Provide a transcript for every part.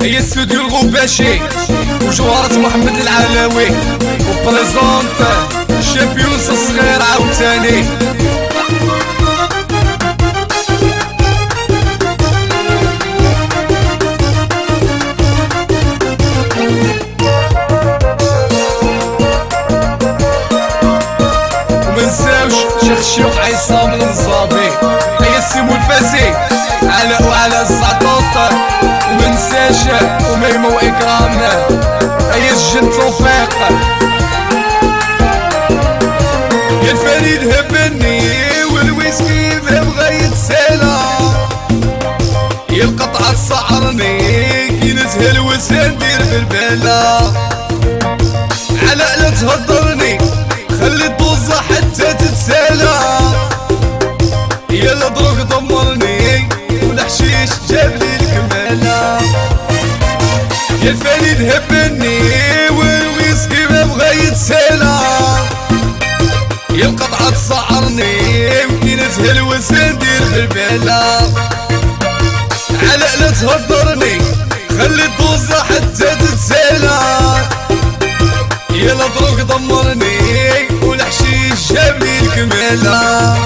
هي استوديو الغباشي وجوهرة محمد العلاوي وبريزونت الشامبيونس الصغير عاوتاني. ومنساوش شيخ الشيوخ عصام النصابي، هي السيمو الفاسي علاء وعلى الزعطوط، ومنساش وميمة وإكرام، هي الجن توفيق، يا الفريد هبني والويسكي بغا يتسالى، يا القطعة تصعرني كي نزهل وسندير بالبلا، علاء لا تهضرني خلي الطوزة حتى تتسالى، يا الدروك دمرني والحشيش جابلي الكمالة، يا الفريد هبني والويسكي بغا يتسالى، يا القطعة تصعرني وكي نزهل وسندير بالبلا، علاء لا تهضرني خلي الطوزة حتى تتسالى، يا الدروك دمرني والحشيش جابلي الكمالة.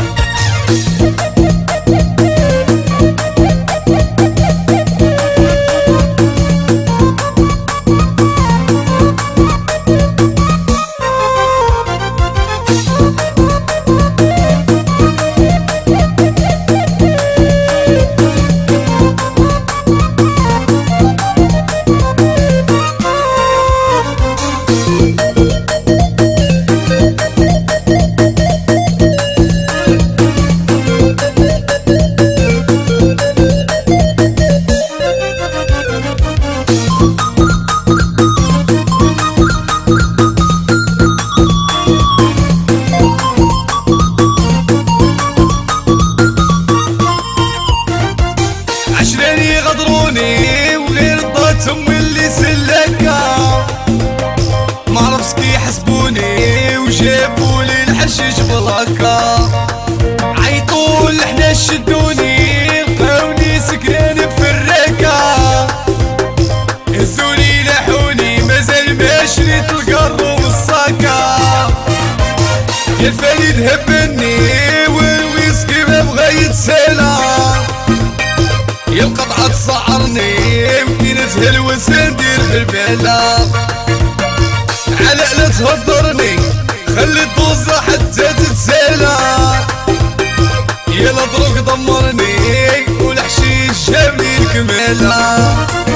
عشراني غدروني وغير ضاتهم اللي سلكا، معرفش كي يحسبوني وجابولي الحشيش بلاكا، عيطول حنا شدوني لقاوني سكران بفراكا، هزوني لاحوني مازال ما شريت القرو والصاكا، يا الفريد هبني والويسكي ما بغا يتسالى، يا القطعة تصعرني وكي نزهل وسندير بالبلا، علاء لا تهضرني خلي الطوزة حتى تتسالى، يا الدروك دمرني والحشيش جابلي الكمالة.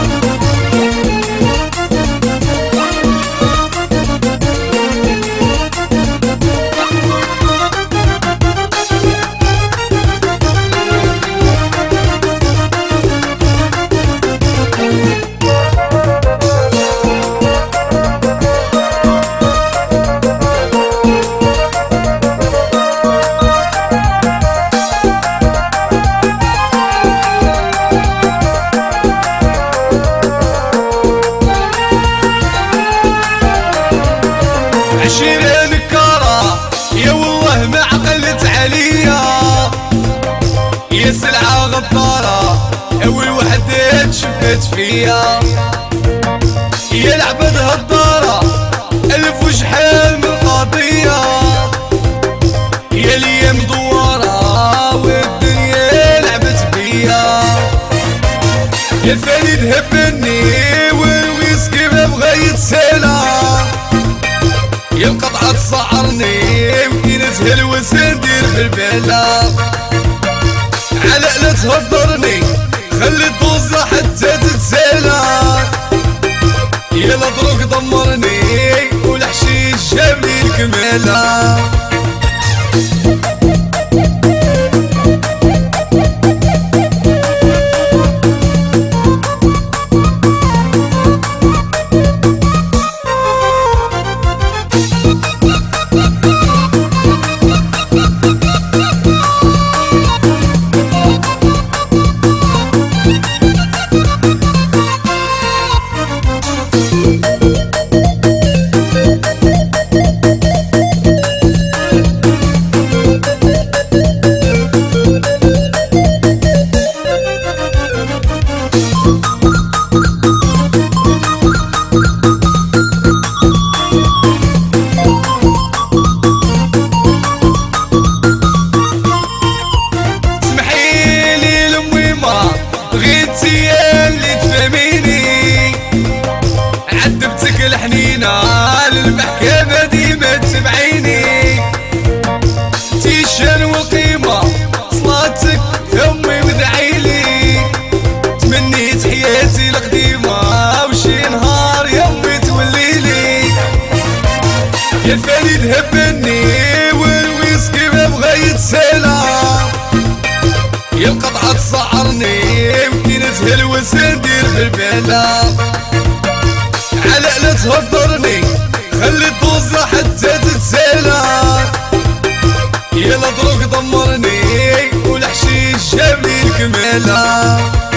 عشيرة نكارة يا والله ما عقلت عليا، يا سلعة غدارة أول وحدة شفت فيا، يا العبد هدارة ألف وشحال من قضية، يا الأيام دوارة والدنيا لعبت بيا، يا الفريد هبني والويسكي ما بغا يتسالى، يا القطعة تصعرني وكي نزهل وسندير بالبلا، علاء لا تهضرني خلي الطوزة حتى تتسالى، يا الدروك دمرني والحشيش جابلي الكمالة. انتيا اللي تفهميني، عذبتك الحنينة للمحكمة ديما تبعيني، تيشان وقيمة صلاتك امي ودعيلي، تمنيت حياتي القديمة وشي نهار يمي توليلي، يا فريد هبني والويسكي ما بغا يتسالى، يا القطعة تصعرني وكي نتهلوس ندير في البلا، على لا تهضرني خلي الدوزة حتى تتسالى، يا الضروق دمرني والحشيش جابلي الكمالة.